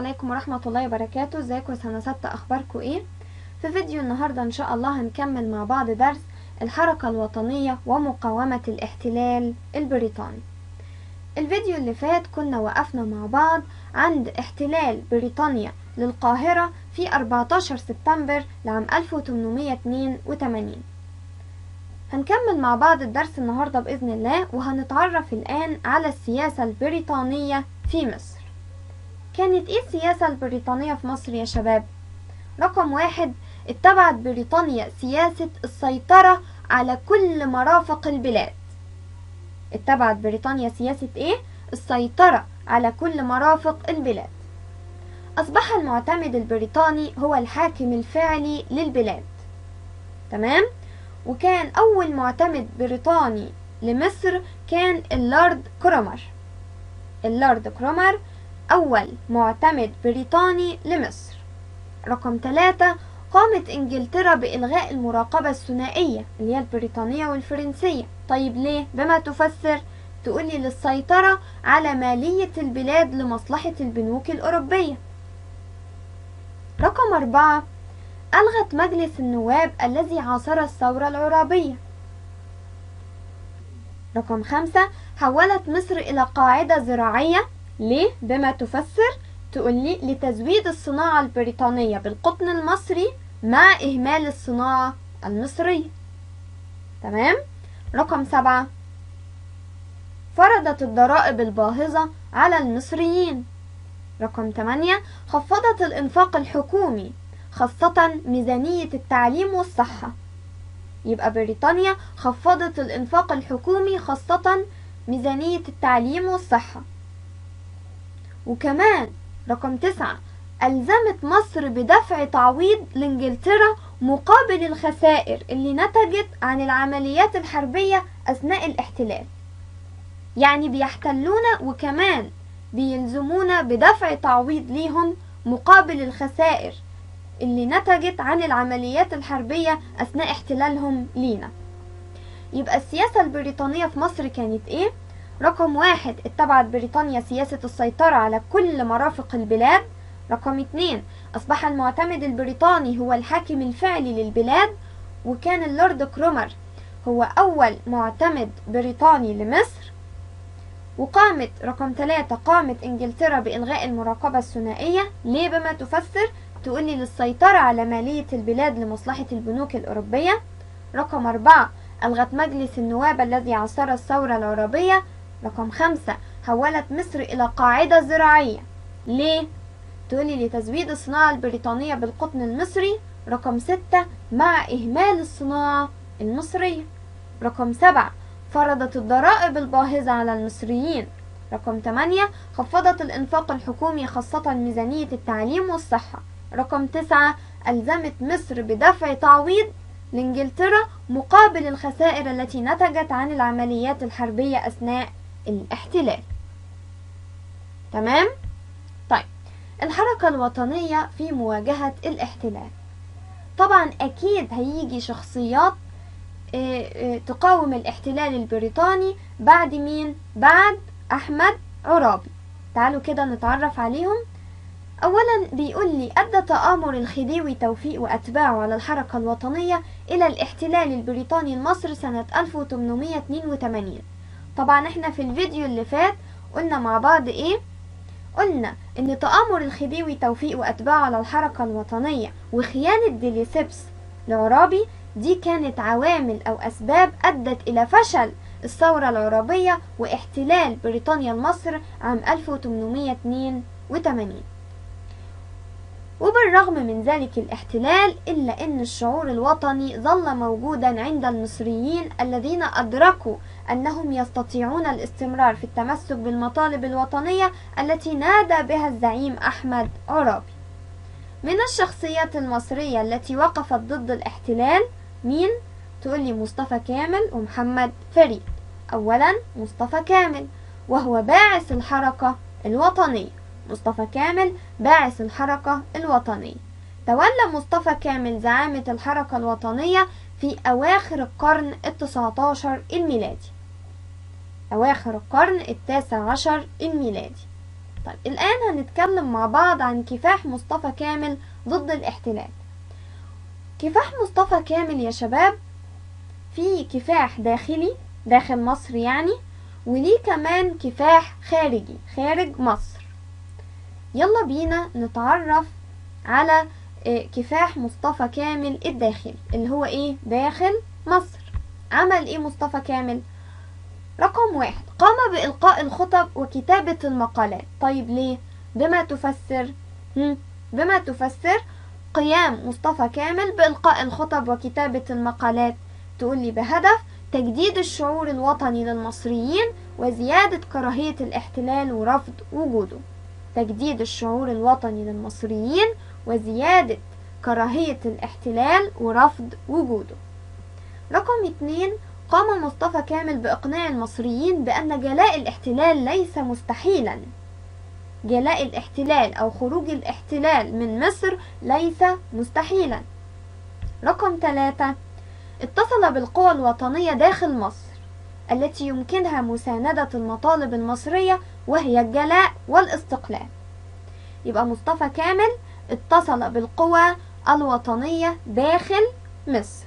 عليكم ورحمة الله وبركاته. ازيكم سنة 6؟ اخباركم ايه؟ في فيديو النهاردة ان شاء الله هنكمل مع بعض درس الحركة الوطنية ومقاومة الاحتلال البريطاني. الفيديو اللي فات كنا وقفنا مع بعض عند احتلال بريطانيا للقاهرة في 14 سبتمبر لعام 1882. هنكمل مع بعض الدرس النهاردة بإذن الله، وهنتعرف الآن على السياسة البريطانية في مصر. كانت ايه السياسة البريطانية في مصر يا شباب؟ رقم 1، اتبعت بريطانيا سياسة السيطرة على كل مرافق البلاد. اتبعت بريطانيا سياسة ايه؟ السيطرة على كل مرافق البلاد. أصبح المعتمد البريطاني هو الحاكم الفعلي للبلاد. تمام؟ وكان أول معتمد بريطاني لمصر كان اللورد كرومر. اللورد كرومر أول معتمد بريطاني لمصر. رقم 3، قامت إنجلترا بإلغاء المراقبة الثنائية اللي هي البريطانية والفرنسية. طيب ليه؟ بما تفسر؟ تقولي للسيطرة على مالية البلاد لمصلحة البنوك الأوروبية. رقم 4، ألغت مجلس النواب الذي عاصر الثورة العرابية. رقم 5، حولت مصر إلى قاعدة زراعية. ليه؟ بما تفسر؟ تقولي لتزويد الصناعة البريطانية بالقطن المصري مع إهمال الصناعة المصرية. تمام؟ رقم 7، فرضت الضرائب الباهظة على المصريين. رقم 8، خفضت الإنفاق الحكومي خاصة ميزانية التعليم والصحة. يبقى بريطانيا خفضت الإنفاق الحكومي خاصة ميزانية التعليم والصحة. وكمان رقم 9، ألزمت مصر بدفع تعويض لإنجلترا مقابل الخسائر اللي نتجت عن العمليات الحربية أثناء الاحتلال. يعني بيحتلونا وكمان بيلزمونا بدفع تعويض ليهم مقابل الخسائر اللي نتجت عن العمليات الحربية أثناء احتلالهم لينا. يبقى السياسة البريطانية في مصر كانت ايه؟ رقم 1، اتبعت بريطانيا سياسة السيطرة على كل مرافق البلاد. رقم 2، أصبح المعتمد البريطاني هو الحاكم الفعلي للبلاد، وكان اللورد كرومر هو أول معتمد بريطاني لمصر. وقامت رقم 3، قامت إنجلترا بإلغاء المراقبة الثنائية. ليه بما تفسر؟ تقولي للسيطرة على مالية البلاد لمصلحة البنوك الأوروبية. رقم 4، ألغت مجلس النواب الذي عاصر الثورة العرابية. رقم 5، حولت مصر إلى قاعدة زراعية. ليه؟ تقولي لتزويد الصناعة البريطانية بالقطن المصري. رقم 6، مع إهمال الصناعة المصرية. رقم 7، فرضت الضرائب الباهظة على المصريين. رقم 8، خفضت الإنفاق الحكومي خاصة ميزانية التعليم والصحة. رقم 9، ألزمت مصر بدفع تعويض لإنجلترا مقابل الخسائر التي نتجت عن العمليات الحربية أثناء الاحتلال. تمام؟ طيب، الحركة الوطنية في مواجهة الاحتلال. طبعا أكيد هيجي شخصيات تقاوم الاحتلال البريطاني بعد مين؟ بعد أحمد عرابي. تعالوا كده نتعرف عليهم. أولا بيقول لي أدى تآمر الخديوي توفيق وأتباعه على الحركة الوطنية إلى الاحتلال البريطاني لمصر سنة 1882. طبعا احنا في الفيديو اللي فات قلنا مع بعض ايه؟ قلنا ان تآمر الخديوي توفيق وأتباعه على الحركة الوطنية وخيانة ديليسيبس لعرابي دي كانت عوامل أو أسباب أدت إلى فشل الثورة العرابية واحتلال بريطانيا لمصر عام 1882. وبالرغم من ذلك الاحتلال إلا أن الشعور الوطني ظل موجودا عند المصريين الذين أدركوا أنهم يستطيعون الاستمرار في التمسك بالمطالب الوطنية التي نادى بها الزعيم أحمد عرابي. من الشخصيات المصرية التي وقفت ضد الاحتلال مين؟ تقولي مصطفى كامل ومحمد فريد. أولا مصطفى كامل وهو باعث الحركة الوطنية. مصطفى كامل باعث الحركة الوطنية. تولى مصطفى كامل زعامة الحركة الوطنية في أواخر القرن ال19 الميلادي. أواخر القرن ال19 الميلادي. طيب الآن هنتكلم مع بعض عن كفاح مصطفى كامل ضد الاحتلال. كفاح مصطفى كامل يا شباب في كفاح داخلي داخل مصر يعني، وليه كمان كفاح خارجي خارج مصر. يلا بينا نتعرف على كفاح مصطفى كامل الداخلي اللي هو ايه داخل مصر. عمل ايه مصطفى كامل؟ رقم 1، قام بإلقاء الخطب وكتابة المقالات. طيب ليه؟ بما تفسر بما تفسر قيام مصطفى كامل بإلقاء الخطب وكتابة المقالات. تقولي بهدف تجديد الشعور الوطني للمصريين وزيادة كراهية الاحتلال ورفض وجوده. تجديد الشعور الوطني للمصريين وزيادة كراهية الاحتلال ورفض وجوده. رقم 2، قام مصطفى كامل بإقناع المصريين بأن جلاء الاحتلال ليس مستحيلا. جلاء الاحتلال أو خروج الاحتلال من مصر ليس مستحيلا. رقم 3، اتصل بالقوى الوطنية داخل مصر التي يمكنها مساندة المطالب المصرية وهي الجلاء والاستقلال. يبقى مصطفى كامل اتصل بالقوى الوطنية داخل مصر.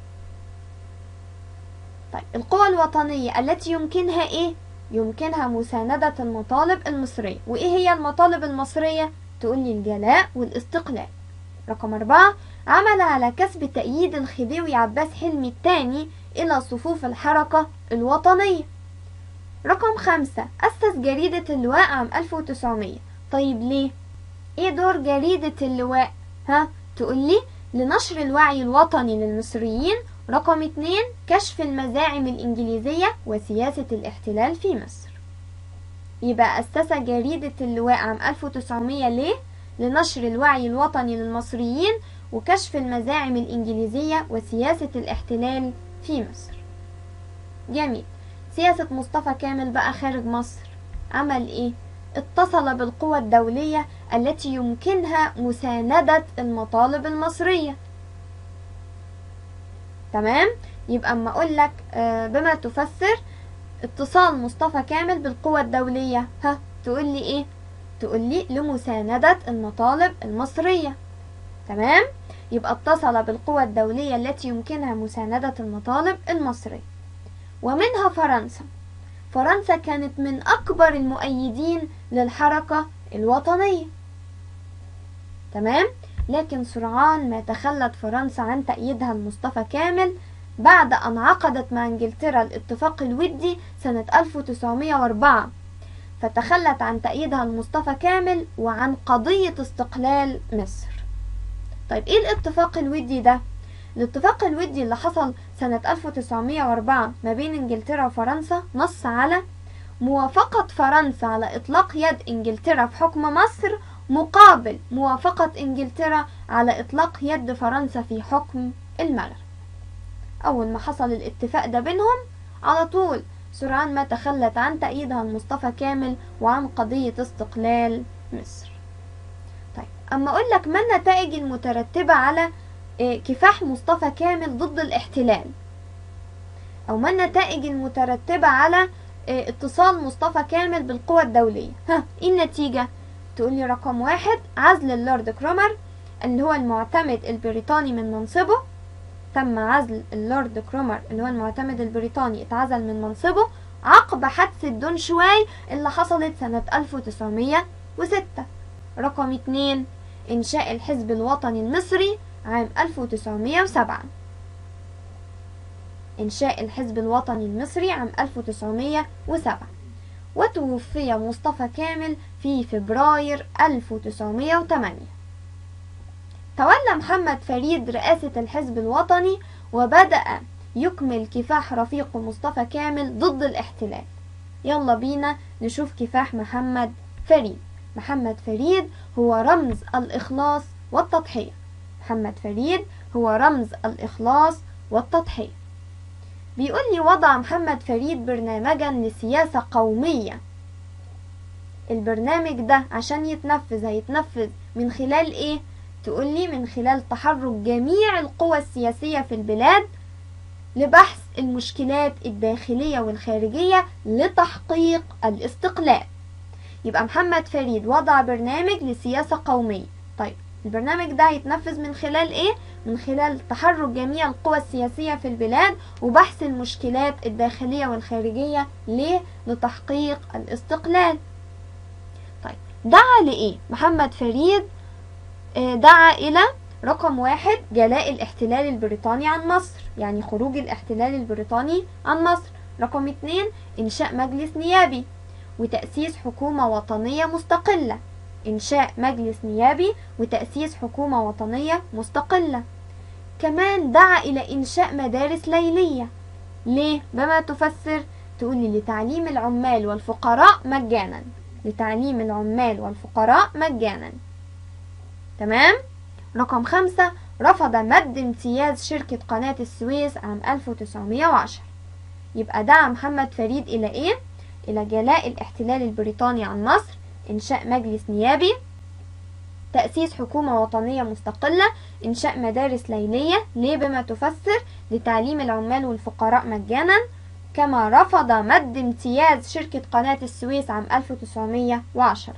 طيب القوى الوطنية التي يمكنها ايه؟ يمكنها مساندة المطالب المصرية. وايه هي المطالب المصرية؟ تقولي الجلاء والاستقلال. رقم 4، عمل على كسب تأييد الخديوي عباس حلمي الثاني إلى صفوف الحركة الوطنية. رقم 5، أسس جريدة اللواء عام 1900. طيب ليه؟ ايه دور جريدة اللواء؟ تقولي لنشر الوعي الوطني للمصريين. رقم 2، كشف المزاعم الإنجليزية وسياسة الاحتلال في مصر. يبقى أسس جريدة اللواء عام 1900 ليه؟ لنشر الوعي الوطني للمصريين وكشف المزاعم الإنجليزية وسياسة الاحتلال في مصر. جميل. سياسة مصطفى كامل بقى خارج مصر عمل ايه؟ اتصل بالقوى الدولية التي يمكنها مساندة المطالب المصرية. تمام؟ يبقى اما اقول لك بما تفسر اتصال مصطفى كامل بالقوى الدولية تقول لي ايه؟ تقول لي لمساندة المطالب المصرية. تمام؟ يبقى اتصل بالقوى الدولية التي يمكنها مساندة المطالب المصرية. ومنها فرنسا. فرنسا كانت من أكبر المؤيدين للحركة الوطنية. تمام؟ لكن سرعان ما تخلت فرنسا عن تأييدها لمصطفى كامل بعد أن عقدت مع إنجلترا الاتفاق الودي سنة 1904، فتخلت عن تأييدها لمصطفى كامل وعن قضية استقلال مصر. طيب إيه الاتفاق الودي ده؟ الاتفاق الودي اللي حصل سنة 1904 ما بين إنجلترا وفرنسا نص على موافقة فرنسا على إطلاق يد إنجلترا في حكم مصر مقابل موافقة إنجلترا على إطلاق يد فرنسا في حكم المغرب. أول ما حصل الاتفاق ده بينهم على طول سرعان ما تخلت عن تأييدها لمصطفى كامل وعن قضية استقلال مصر. طيب أما أقول لك ما النتائج المترتبة على كفاح مصطفى كامل ضد الاحتلال، أو ما النتائج المترتبة على اتصال مصطفى كامل بالقوى الدولية. إيه النتيجة؟ تقولي رقم 1، عزل اللورد كرومر اللي هو المعتمد البريطاني من منصبه. تم عزل اللورد كرومر اللي هو المعتمد البريطاني، اتعزل من منصبه عقب حادثة دون شواي اللي حصلت سنة 1906. رقم 2، إنشاء الحزب الوطني المصري عام 1907. إنشاء الحزب الوطني المصري عام 1907. وتوفي مصطفى كامل في فبراير 1908. تولى محمد فريد رئاسة الحزب الوطني وبدأ يكمل كفاح رفيقه مصطفى كامل ضد الاحتلال. يلا بينا نشوف كفاح محمد فريد. محمد فريد هو رمز الإخلاص والتضحية. محمد فريد هو رمز الإخلاص والتضحية. بيقول لي وضع محمد فريد برنامجا لسياسة قومية. البرنامج ده عشان يتنفذ هيتنفذ من خلال ايه؟ تقول لي من خلال تحرك جميع القوى السياسية في البلاد لبحث المشكلات الداخلية والخارجية لتحقيق الاستقلال. يبقى محمد فريد وضع برنامج لسياسة قومية. طيب البرنامج ده هيتنفذ من خلال ايه؟ من خلال تحرك جميع القوى السياسية في البلاد وبحث المشكلات الداخلية والخارجية ليه؟ لتحقيق الاستقلال. طيب دعا لإيه؟ محمد فريد دعا إلى رقم 1 جلاء الاحتلال البريطاني عن مصر، يعني خروج الاحتلال البريطاني عن مصر. رقم 2 إنشاء مجلس نيابي وتأسيس حكومة وطنية مستقلة. إنشاء مجلس نيابي وتأسيس حكومة وطنية مستقلة. كمان دعا إلى إنشاء مدارس ليلية. ليه؟ بما تفسر؟ تقولي لتعليم العمال والفقراء مجانا. لتعليم العمال والفقراء مجانا. تمام؟ رقم 5 رفض مد امتياز شركة قناة السويس عام 1910. يبقى دعا محمد فريد إلى إيه؟ إلى جلاء الاحتلال البريطاني عن مصر، إنشاء مجلس نيابي، تأسيس حكومة وطنية مستقلة، إنشاء مدارس ليلية. ليه بما تفسر؟ لتعليم العمال والفقراء مجانا. كما رفض مد امتياز شركة قناة السويس عام 1910.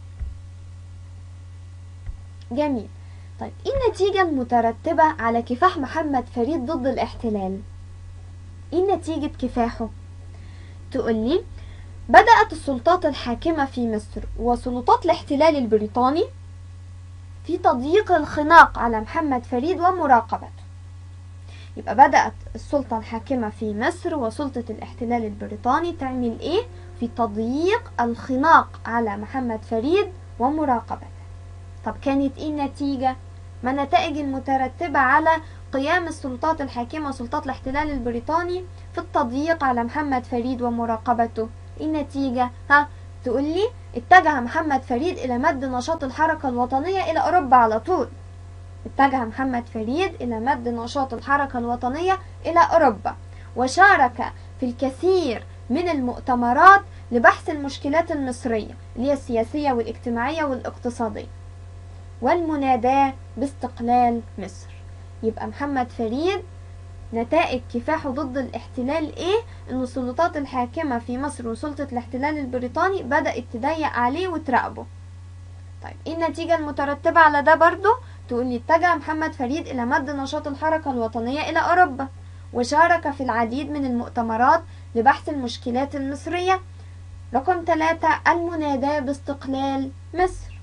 جميل. طيب ايه النتيجة المترتبة على كفاح محمد فريد ضد الاحتلال؟ ايه نتيجة كفاحه؟ تقولي بدأت السلطات الحاكمة في مصر وسلطات الاحتلال البريطاني في تضييق الخناق على محمد فريد ومراقبته. يبقى بدأت السلطة الحاكمة في مصر وسلطة الاحتلال البريطاني تعمل ايه؟ في تضييق الخناق على محمد فريد ومراقبته. طب كانت ايه النتيجة؟ ما النتائج المترتبة على قيام السلطات الحاكمة وسلطات الاحتلال البريطاني في التضييق على محمد فريد ومراقبته؟ ايه النتيجة؟ تقولي اتجه محمد فريد الى مد نشاط الحركة الوطنية الى اوروبا على طول. اتجه محمد فريد الى مد نشاط الحركة الوطنية الى اوروبا، وشارك في الكثير من المؤتمرات لبحث المشكلات المصرية اللي هي السياسية والاجتماعية والاقتصادية والمناداة باستقلال مصر. يبقى محمد فريد نتائج كفاحه ضد الاحتلال ايه؟ ان السلطات الحاكمة في مصر وسلطة الاحتلال البريطاني بدأت تضيق عليه وتراقبه. طيب ايه النتيجة المترتبة على ده برضو؟ تقولي اتجه محمد فريد الى مد نشاط الحركة الوطنية الى اوروبا، وشارك في العديد من المؤتمرات لبحث المشكلات المصرية. رقم 3 المناداة باستقلال مصر.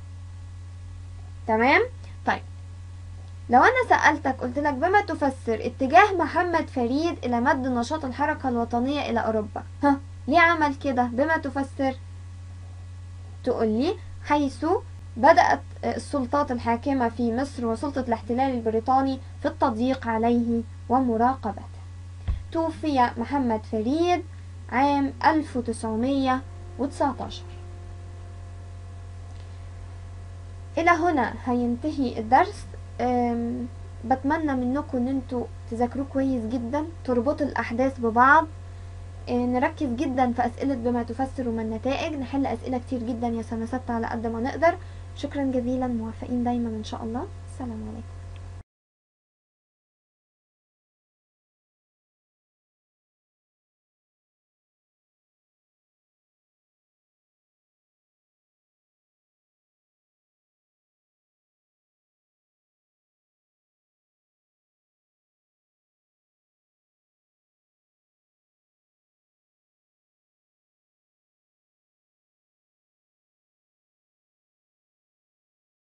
تمام؟ طيب لو انا سألتك قلت لك بما تفسر اتجاه محمد فريد الى مد نشاط الحركة الوطنية الى اوروبا، ليه عمل كده؟ بما تفسر؟ تقولي حيث بدأت السلطات الحاكمة في مصر وسلطة الاحتلال البريطاني في التضييق عليه ومراقبته. توفي محمد فريد عام 1919. إلى هنا هينتهي الدرس. بتمنى منكم ان انتوا تذاكروه كويس جدا، تربطوا الأحداث ببعض، نركز جدا في أسئلة بما تفسر وما النتائج، نحل أسئلة كتير جدا يا سنة 6 على قد ما نقدر. شكرا جزيلا، موفقين دايما إن شاء الله. السلام عليكم.